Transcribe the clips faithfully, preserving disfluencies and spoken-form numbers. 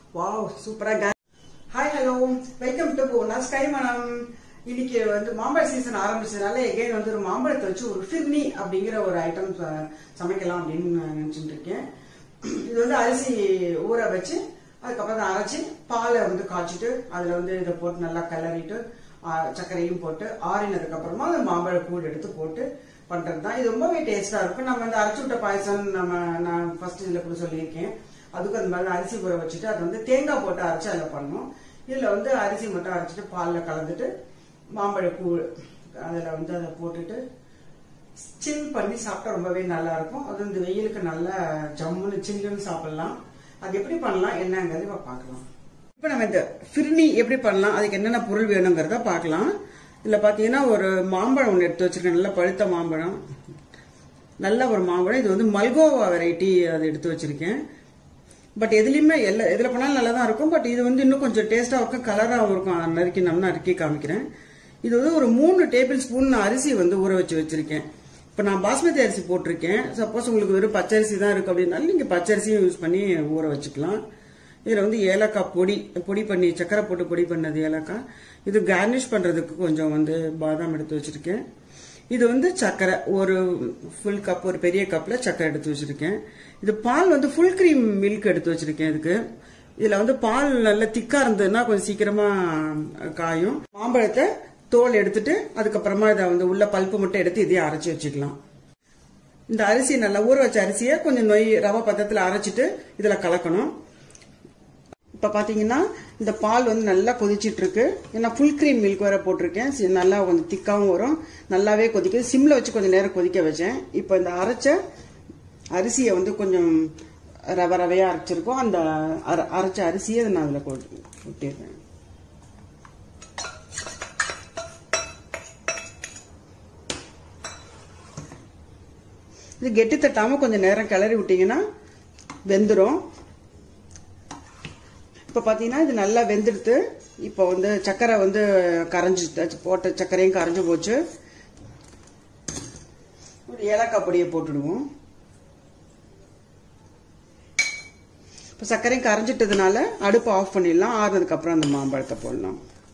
Wow சூப்பரா. Hi hello welcome to bonus கைமணம். இன்னைக்கு வந்து மாம்பழ சீசன் ஆரம்பிச்சதுனால எகைன் வந்து ஒரு மாம்பழத்தை வச்சு ஒரு ஃபிர்னி அப்படிங்கிற ஒரு ஐட்டம் சமைக்கலாம் அப்படின்னு நினைச்சிட்டு இருக்கேன். இது வந்து அரிசி ஊற வச்சு அதுக்கப்புறம் அரைச்சி பாலை வந்து காய்ச்சிட்டு அதுல வந்து இதை போட்டு நல்லா கிளறிட்டு சர்க்கரையும் போட்டு ஆறினதுக்கு அப்புறமா அந்த மாம்பழ கூழ் எடுத்து போட்டு பண்றது தான். இது ரொம்பவே டேஸ்டா இருக்கும். நம்ம வந்து அரைச்சி விட்ட பாயசம் நம்ம நான் ஃபர்ஸ்ட் இதுல கூட சொல்லியிருக்கேன். அதுக்கு அந்த மாதிரி அரிசி ஊற வச்சுட்டு அது வந்து தேங்காய் போட்டு அரைச்சு அதில் பண்ணணும். இதுல வந்து அரிசி மட்டும் அரைச்சிட்டு பாலில் கலந்துட்டு மாம்பழ கூழ் அதில் வந்து அதை போட்டுட்டு சில் பண்ணி சாப்பிட்டா ரொம்பவே நல்லா இருக்கும். அது இந்த வெயிலுக்கு நல்லா ஜம்முன்னு சில்லுன்னு சாப்பிடலாம். அது எப்படி பண்ணலாம் என்னங்கிறது இப்போ பார்க்கலாம். இப்போ நம்ம இந்த ஃபிர்னி எப்படி பண்ணலாம், அதுக்கு என்னென்ன பொருள் வேணுங்கிறத பார்க்கலாம். இதில் பார்த்தீங்கன்னா ஒரு மாம்பழம் ஒன்று எடுத்து வச்சிருக்கேன், நல்ல பழுத்த மாம்பழம், நல்ல ஒரு மாம்பழம். இது வந்து மல்கோவா வெரைட்டி அதை எடுத்து வச்சிருக்கேன். பட் எதுலையுமே எல்லா எதில் பண்ணாலும் நல்லா தான் இருக்கும். பட் இது வந்து இன்னும் கொஞ்சம் டேஸ்டாக இருக்கும், கலராகவும் இருக்கும். நறுக்கி நம்ம நறுக்கி காமிக்கிறேன். இது வந்து ஒரு மூணு டேபிள் ஸ்பூன் அரிசி வந்து ஊற வச்சு வச்சிருக்கேன். இப்போ நான் பாஸ்மதி அரிசி போட்டிருக்கேன். சப்போஸ் உங்களுக்கு வெறும் பச்சரிசி தான் இருக்கு அப்படின்னாலும் நீங்கள் பச்சரிசியும் யூஸ் பண்ணி ஊற வச்சுக்கலாம். இதில் வந்து ஏலக்காய் பொடி பொடி பண்ணி சக்கரை போட்டு பொடி பண்ணது ஏலக்காய். இது கார்னிஷ் பண்ணுறதுக்கு கொஞ்சம் வந்து பாதாம் எடுத்து வச்சிருக்கேன். இது வந்து சக்கரை ஒரு ஃபுல் கப், ஒரு பெரிய கப்பில் சக்கரை எடுத்து வச்சிருக்கேன். இது பால் வந்து ஃபுல் கிரீம் மில்க் எடுத்து வச்சிருக்கேன். இதுக்கு இதில் வந்து பால் நல்லா திக்காக இருந்ததுன்னா கொஞ்சம் சீக்கிரமாக காயும். மாம்பழத்தை தோல் எடுத்துட்டு அதுக்கப்புறமா இதை வந்து உள்ள பல்ப்பு மட்டும் எடுத்து இதையும் அரைச்சி வச்சுக்கலாம். இந்த அரிசி நல்லா ஊற வச்ச அரிசியை கொஞ்சம் நொய் ரவை பதத்தில் அரைச்சிட்டு இதில் கலக்கணும். இப்போ பார்த்தீங்கன்னா இந்த பால் வந்து நல்லா கொதிச்சிட்டு இருக்கு. ஏன்னா ஃபுல் கிரீம் மில்க் வேற போட்டிருக்கேன். நல்லா கொஞ்சம் திக்காகவும் வரும். நல்லாவே கொதிக்குது. சிம்ல வச்சு கொஞ்சம் நேரம் கொதிக்க வச்சேன். இப்போ இந்த அரைச்ச அரிசியை வந்து கொஞ்சம் ரவை ரவையா அரைச்சிருக்கோம். அந்த அரைச்ச அரிசியை நான் அதில் கொட்டிடுறேன். இது கெட்டி தட்டாம கொஞ்சம் நேரம் கிளறி விட்டீங்கன்னா வெந்துடும். இப்போ பார்த்தீங்கன்னா இது நல்லா வெந்துடுத்து. இப்போ வந்து சர்க்கரை வந்து கரைஞ்சி போட்ட சர்க்கரையும் கரைஞ்சி போச்சு. ஒரு ஏலக்காய் பொடியை போட்டுடுவோம். இப்போ சர்க்கரையும் கரைஞ்சிட்டதுனால அடுப்பு ஆஃப் பண்ணிடலாம். ஆறுனதுக்கு அப்புறம் அந்த மாம்பழத்தை போடலாம்.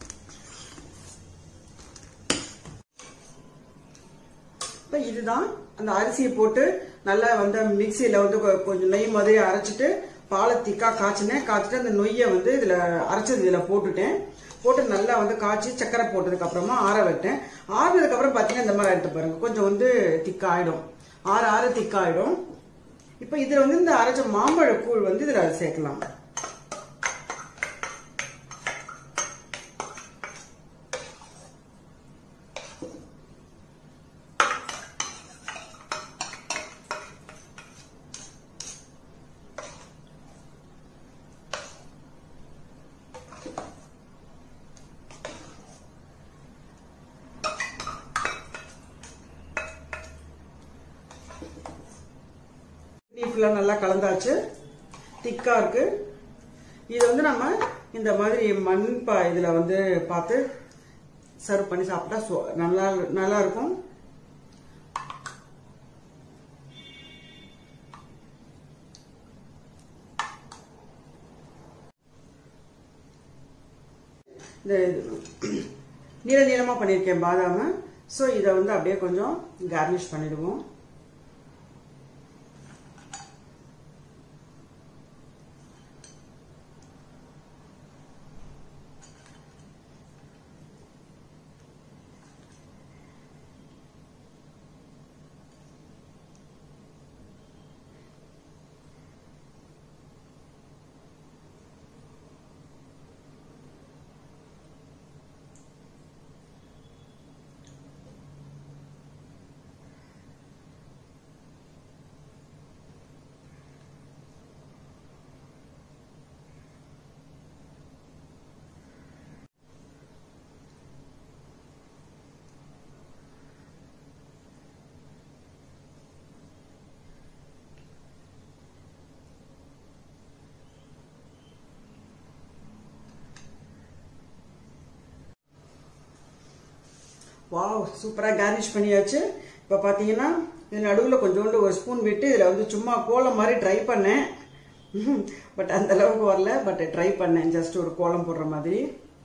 இப்போ இதுதான் அந்த அரிசியை போட்டு நல்லா வந்து மிக்சியில வந்து கொஞ்சம் நெய் மாதிரி அரைச்சிட்டு பாலை திக்கா காய்ச்சினேன். காய்ச்சிட்டு அந்த நொய்யை வந்து இதுல அரைச்சது இதுல போட்டுட்டேன். போட்டு நல்லா வந்து காய்ச்சி சக்கரை போட்டதுக்கு அப்புறமா ஆற விட்டேன். ஆறுனதுக்கு அப்புறம் பாத்தீங்கன்னா இந்த மாதிரி எடுத்து பாருங்க, கொஞ்சம் வந்து திக்காயிடும். ஆற ஆற திக்காயிடும். இப்ப இதுல வந்து இந்த அரைச்ச மாம்பழ கூழ் வந்து இதுல சேர்க்கலாம். நல்லா கலந்தாச்சு, திக்கா இருக்கு. இது வந்து நம்ம இந்த மாதிரி மண் பா இதுல வந்து பார்த்து சர்வ் பண்ணி சாப்பிட்டா நல்லா நல்லா இருக்கும். இந்த நீள நீளமா பண்ணியிருக்கேன் பாதாம. ஸோ இதை வந்து அப்படியே கொஞ்சம் கார்னிஷ் பண்ணிடுவோம். வாவ் சூப்பரா கார்னிஷ் பண்ணியாச்சு. இப்போ பார்த்தீங்கன்னா இது நடுவில் கொஞ்சோண்டு ஒரு ஸ்பூன் விட்டு இதில் வந்து சும்மா கோலம் மாதிரி ட்ரை பண்ணேன். பட் அந்த அளவுக்கு வரல. பட் ட்ரை பண்ணேன், ஜஸ்ட் ஒரு கோலம் போடுற மாதிரி.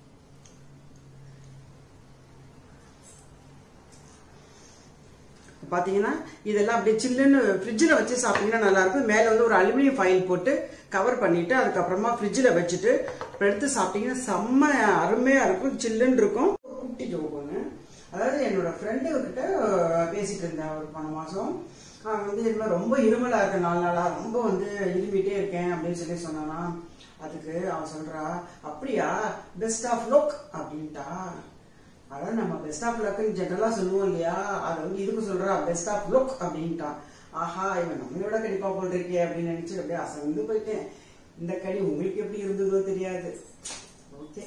பாத்தீங்கன்னா இதெல்லாம் அப்படியே சில்லுன்னு ஃப்ரிட்ஜில் வச்சு சாப்பிட்டீங்கன்னா நல்லா இருக்கும். மேல வந்து ஒரு அலுமினியம் ஃபாயில் போட்டு கவர் பண்ணிட்டு அதுக்கப்புறமா ஃப்ரிட்ஜில் வச்சுட்டு எடுத்து சாப்பிட்டீங்கன்னா செம்ம அருமையா இருக்கும், சில்லுன்னு இருக்கும். குட்டி ஜோக்குங்க, அதாவது என்னோட ஃப்ரெண்டு கிட்ட பேசிட்டு இருந்தேன் ஒரு போன மாசம். வந்து இது மாதிரி ரொம்ப இருமலா இருக்க நாலு நாளா ரொம்ப வந்து இருமிட்டே இருக்கேன் அப்படின்னு சொல்லி சொன்னானா. அதுக்கு அவன் சொல்றா, அப்படியா பெஸ்ட் ஆஃப் லக் அப்படின்ட்டா. அதாவது நம்ம பெஸ்ட் ஆஃப் லக்னு ஜெனரலா சொல்லுவோம் இல்லையா, அது வந்து இதுக்கு சொல்றா பெஸ்ட் ஆஃப் லுக் அப்படின்ட்டான். ஆஹா, இவன் நம்மளோட கடிப்பா போல் இருக்கே அப்படின்னு நினைச்சு அப்படியே அசந்து போயிட்டேன். இந்த கடி உங்களுக்கு எப்படி இருந்ததோ தெரியாது. ஓகே,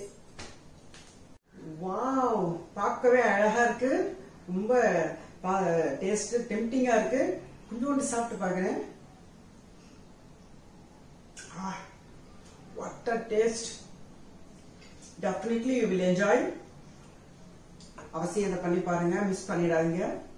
வாவ், பார்க்கவே அழகா இருக்கு, ரொம்ப டேஸ்ட் டெம்டிங்கா இருக்கு. கொஞ்சோண்டு சாப்பிட்டு பாக்குறேன். What a taste, definitely you will enjoy. அவசியம் இதை பண்ணி பாருங்க, மிஸ் பண்ணிடாதீங்க.